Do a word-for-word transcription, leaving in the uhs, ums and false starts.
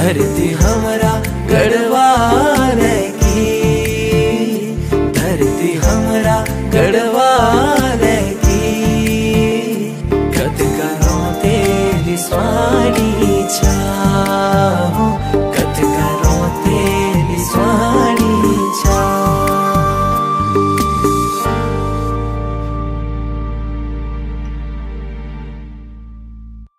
धरती हमरा गढ़वाले की, धरती हमरा गढ़वाले की, कद करो तेरी स्वानी छा।